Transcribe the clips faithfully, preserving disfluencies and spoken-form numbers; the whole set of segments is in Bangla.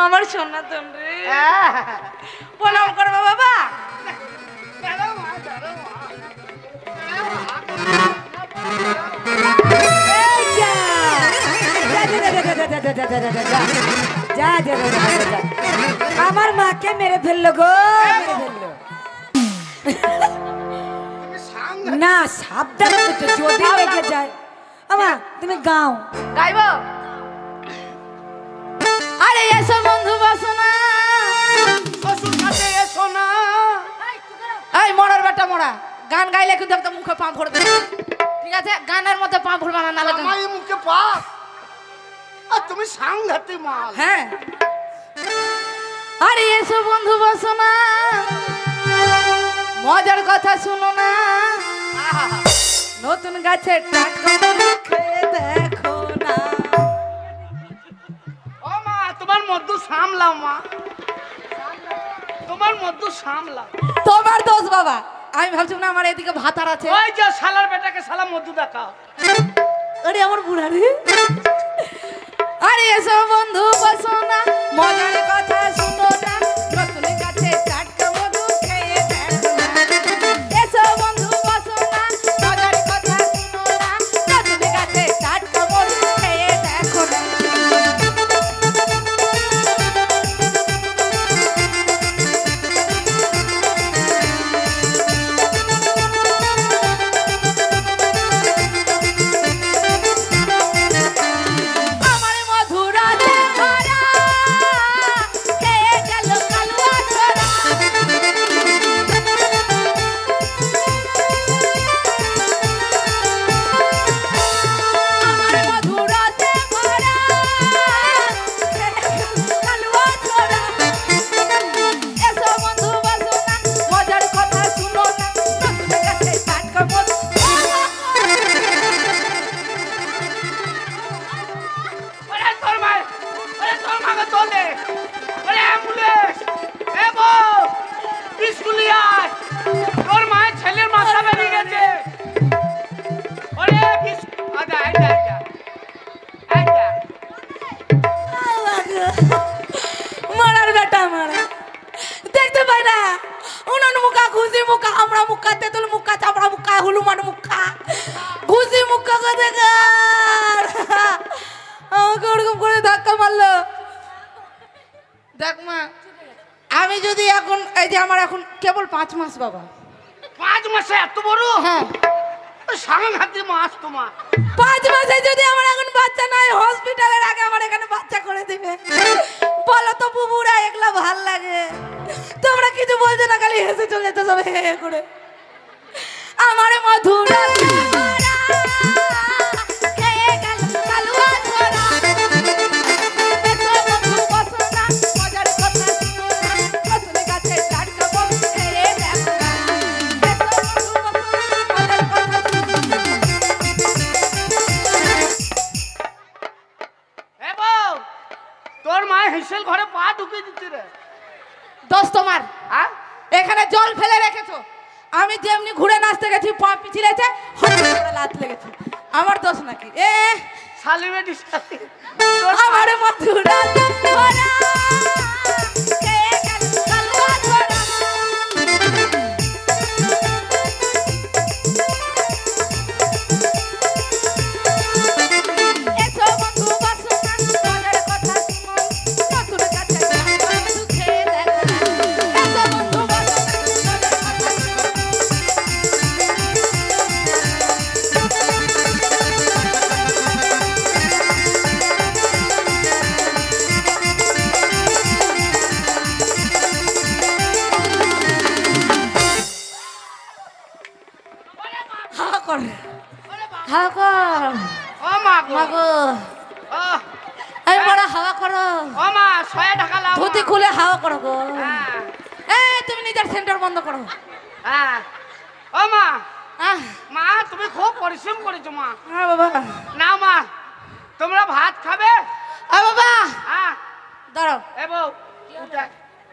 আমার সনাতন রে প্রণাম করবো বাবা। আমার মাকে মেরে ফেললো গো, মেরে ফেললো না। সাবধান যদি লেগে যায়। আমা তুমি গাও। গাইব। আরে এসো বন্ধু বসো না, শ্বশুর কাছে এসো না। এই মরার বেটা মরা, গান গাইলে কিন্তু একটা মুখে পা ভরে দেবে, ঠিক আছে? গানের মধ্যে পা ভরবা না, নালে আমার মুখে পা। আর তুমি সাংঘাতিক মাল। হ্যাঁ। আরে এসো বন্ধু বসো না, মজার কথা শুনো না, নতুন গাছের টাটকা খেয়ে দেখো না। ও মা, তোমার মধ্যে সামলাও মা, তোমার মধ্যে সামলাও। তোমার দোষ বাবা, আমি ভাবছি না আমার এদিকে ভাতার আছে। ওই যে শালার বেটাকে শালা মধু দেখাও। আরে আমার বুড়া রে। আরে এসো বন্ধু বসো না, মজার কথা শুনো না, নতুন গাছের টাটকা মধু খেয়ে দেখো না। এসো বন্ধু বসো না, মজার কথা শুনো না, নতুন গাছের টাটকা মধু খেয়ে দেখো না। আমার মধুরাতে ভরা খেয়ে গেল কালুয়া ছোড়া। আমার মধুরাতে ভরা খেয়ে গেল কালুয়া ছোড়া। এসো বন্ধু বসো না, মজার কথা শুনো না, নতুন গাছের টাটকা মধু। ওরে তোর মা, ওরে তোর মাকে তোলে। ওরে অ্যাম্বুলেন্স, এ বউ, বিস্কুলি আয়। তোর মায়ের ছেলের মাথা বেরিয়ে গেছে। ওরে বিস্কুল, আচ্ছা আচ্ছা আচ্ছা আচ্ছা। মারার বেটা মারা, দেখতে পাই না উনান মুখা ঘুষি মুখা আমরা মুখা তেতুল মুখা চাপড়া মুখা হুলুমান মুখা ঘুষি মুখা কথা কার আমাকে ওরকম করে ধাক্কা মারলো। দেখ মা, আমি যদি এখন এই যে আমার এখন কেবল পাঁচ মাস বাবা। পাঁচ মাসে এত বড়? হ্যাঁ, সাংঘাতিক মাস তোমার। পাঁচ মাসে যদি আমার এখন বাচ্চা নাই, হসপিটালের আগে আমার এখানে বাচ্চা করে দিবে। বলো তো বুবুরা, একলা ভাল লাগে? তোমরা কিছু বলছো না, খালি হেসে চলে যেতে সব হে হে করে। আমার মধুরা খেয়ে গেল কালুয়া ছোড়া। এসো বন্ধু বসো না, মজার কথা শুনো না, নতুন গাছের টাটকা মধু খেয়ে দেখো না। এসো বন্ধু বসো না, মজার কথা শুনো না। এ বউ, তোর মায়ের হিসেল ঘরে পা ঢুকিয়ে দিচ্ছে রে। দোষ তোমার। হ্যাঁ, এখানে জল ফেলে রেখেছো, আমি যেমনি ঘুরে নাচতে গেছি পা পিছিয়েছে, হঠাৎ করে লাত লেগেছে। আমার দোষ নাকি? এ শালি বেটি শালি। আমার মধুরা ভরা খেয়ে গেল কালুয়া ছোড়া। এসো বন্ধু বসো না, মজার কথা শুনো, নতুন গাছের টাটকা মধু খেয়ে দেখো না। এসো বন্ধু বসো না, মজার কথা শুনো। হা কর, হা কর, ও মা গো। মাগো ও, এই বড় হাওয়া করো, ও মা, ছয়ে ঢাকা লাও। ধুতি খুলে হাওয়া করো গো। হ্যাঁ, এই তুমি নিজের সেন্টার বন্ধ করো। হ্যাঁ। ও মা, আহ, মা তুমি খুব পরিশ্রম করেছো মা। হ্যাঁ বাবা। না মা, তোমরা ভাত খাবে? আ বাবা হ্যাঁ, দাঁড়াও। এ বউ, উঠে।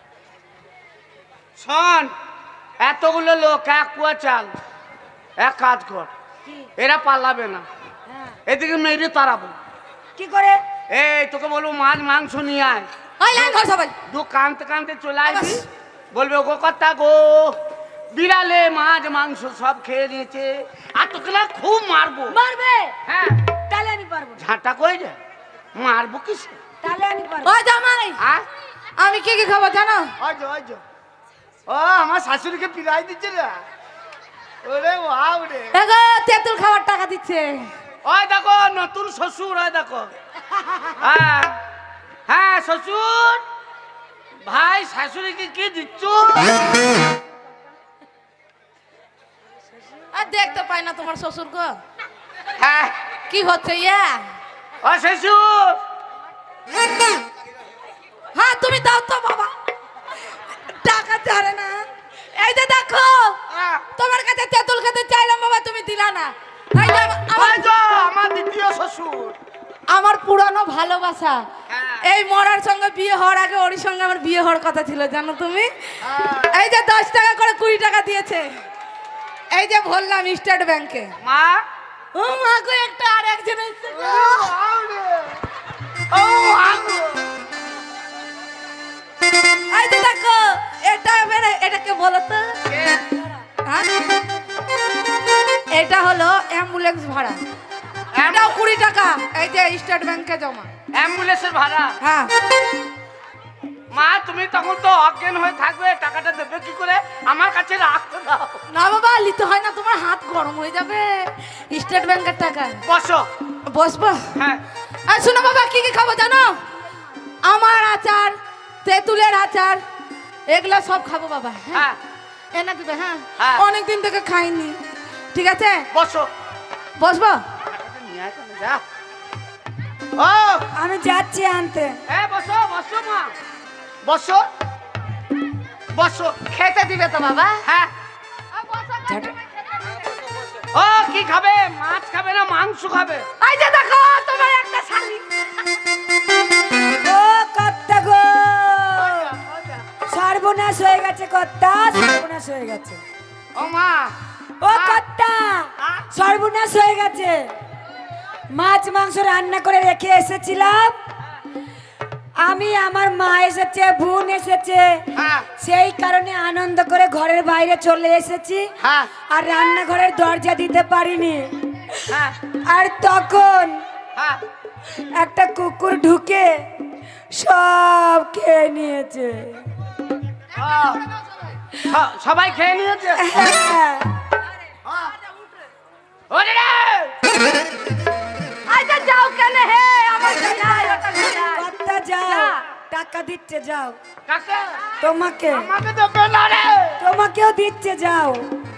শোন, এতগুলো লোক এক কুয়া চাল, এক কাজ কর, এরা পালাবে না, এদিকে মেরে তাড়াবো। কি করে? এই তোকে বলবো মাছ মাংস নিয়ে আয়, ওই লাইন ধর সবাই। দু কানতে কানতে চলে আসবি, বলবে ওগো কর্তা গো, বিড়ালে মাছ মাংস সব খেয়ে নিয়েছে, আর তোকে না খুব মারবো। মারবে? হ্যাঁ, তাহলে আমি পারবো না। ঝাঁটা কই যায়, মারবো কিসে? তাহলে আমি পারবো। ওই জামাই, হ্যাঁ, আমি কি কি খাবো জানো? ওই যে ওই যে ও আমার শাশুড়িকে পিরাই দিচ্ছে না। ওরে বাপ রে, এগো তেঁতুল খাবার টাকা দিচ্ছে। ওই দেখো নতুন শ্বশুর, ওই দেখো। হ্যাঁ হ্যাঁ শ্বশুর ভাই, শাশুড়িকে কি দিচ্ছ? আর দেখতে পাই না তোমার শ্বশুর গো, হ্যাঁ, কি হচ্ছে ইয়া? ও শ্বশুর, হ্যাঁ তুমি দাও তো বাবা, টাকা ছাড়ে না। এই যে দেখো, হ্যাঁ, তোমার কাছে তেঁতুল খেতে চাইলাম বাবা, তুমি দিলা না। এই যে আমার ওই যে আমার দ্বিতীয় শ্বশুর। আমার পুরানো ভালোবাসা, হ্যাঁ। এই মরার সঙ্গে বিয়ে হওয়ার আগে ওর সঙ্গে আমার বিয়ে হওয়ার কথা ছিল জানো তুমি। হ্যাঁ। এই যে দশ টাকা করে কুড়ি টাকা দিয়েছে, এই যে বললাম স্টেট ব্যাংকে। মা, ও মা গো, একটা আর একজন এসেছে গো। ও আগো, এই যে দেখো, এটা এবারে এটাকে বলো তো, হ্যাঁ? এটা হলো অ্যাম্বুলেন্স ভাড়া, এটাও কুড়ি টাকা, এই যে স্টেট ব্যাংকে জমা। অ্যাম্বুলেন্সের ভাড়া। হ্যাঁ, মা তুমি তখন তো অজ্ঞান হয়ে থাকবে, টাকাটা দেবে কি করে? আমার কাছে রাখতে দাও। না বাবা নিতে হয় না, তোমার হাত গরম হয়ে যাবে, স্টেট ব্যাংকের টাকা। বসো। বসবো? হ্যাঁ, আর শোনো বাবা, কি কি খাবো জানো? আমার আচার, তেঁতুলের আচার, এগুলো সব খাবো বাবা। হ্যাঁ, হ্যাঁ, এনে দিবে। হ্যাঁ, হ্যাঁ। অনেকদিন থেকে খাইনি, ঠিক আছে? বসো। বসবো? টাকাটা নিয়ে আয় তো, যা। ও, আমি যাচ্ছি আনতে। এ বসো বসো মা, বসো বসো। খেতে দিবে তো বাবা? হ্যাঁ। ঝাঁটা। ও কি খাবে? মাছ খাবে না মাংস খাবে? এই যে দেখো, তোমার একটা শালি। ও কর্তা গো, সর্বনাশ হয়ে গেছে কর্তা, সর্বনাশ হয়ে গেছে। ও মা, ও কর্তা, সর্বনাশ হয়ে গেছে। মাছ মাংস রান্না করে রেখে এসেছিলাম আমি, আমার মা এসেছে, বোন এসেছে, হ্যাঁ সেই কারণে আনন্দ করে ঘরের বাইরে চলে এসেছি, হ্যাঁ আর রান্নাঘরের দরজা দিতে পারিনি। হ্যাঁ আর তখন হ্যাঁ। একটা কুকুর ঢুকে সব খেয়ে নিয়েছে। ও, স- সবাই খেয়ে নিয়েছে। হ্যাঁ। ওরে রে! আচ্ছা যাও কেন হে, আমার যাই ওটা যাই। কর্তা যাও, টাকা দিচ্ছে যাও। কাকে? তোমাকে, আমাকে দেবে না রে। তোমাকেও দিচ্ছে যাও।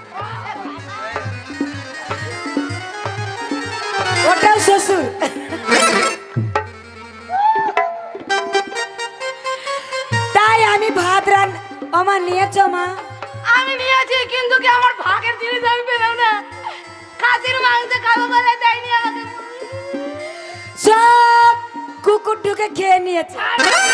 ওটাও শ্বশুর। তাই আমি ভাত রান আমার নিয়েছো মা? আমি নিয়েছি, কিন্তু কি আমার ভাগের জিনিস আমি পেলাম না। খাসির মাংস খাবো বলে দেয়নি আমাকে। সব কুকুর ঢুকে খেয়ে নিয়েছে। ও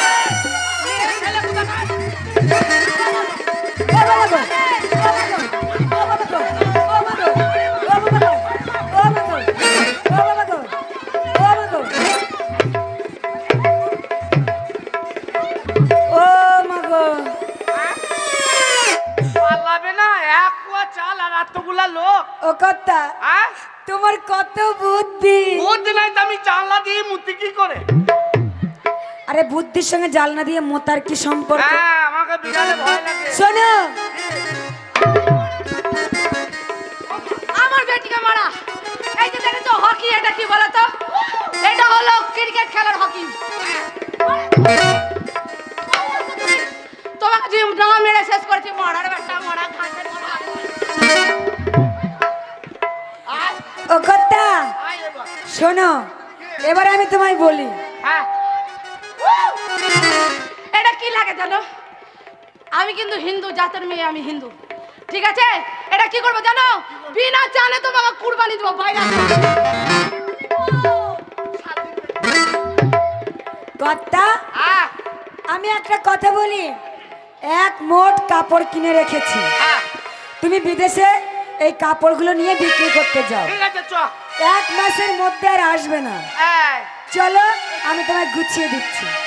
বাবা গো, ও বাবা গো, ও বাবা গো, ও বাবা গো, ও বাবা গো, ও বাবা গো, ও বাবা গো, ও বাবা গো। ও মা গো, পালাবে না, এক কুয়া চাল আর এতগুলা লোক। ও কর্তা, হ্যাঁ, তোমার কত বুদ্ধি। বুদ্ধি নাই তো আমি জানলা দিয়ে মুতি কি করে? আরে বুদ্ধির সঙ্গে জালনা দিয়ে মোতার কি সম্পর্ক? হ্যাঁ, আমাকে বিড়ালে ভয় লাগে। শোনো, আমার বেটিকে মারা। এই যে দেখেছো হকি, এটা কি বলো তো? এটা হলো ক্রিকেট খেলার হকি। তোমাকে যে ডাঙা মেরে শেষ করেছি, মরার বেটা মরা, ঘাটের মরা। ও কর্তা, আয় এবার। শোনো, এবার আমি তোমায় বলি। হ্যাঁ, এটা কি লাগে জানো? আমি কিন্তু হিন্দু জাতের মেয়ে, আমি হিন্দু, ঠিক আছে? এটা কি করবো জানো? বিনা চালে তোমাকে কুরবানি দেবো বাইরে। কর্তা, হ্যাঁ, আমি একটা কথা বলি। এক মোট কাপড় কিনে রেখেছি, হ্যাঁ, তুমি বিদেশে এই কাপড়গুলো নিয়ে বিক্রি করতে যাও। ঠিক আছে চ। এক মাসের মধ্যে আর আসবে না। এই, চলো, আমি তোমায় গুছিয়ে দিচ্ছি।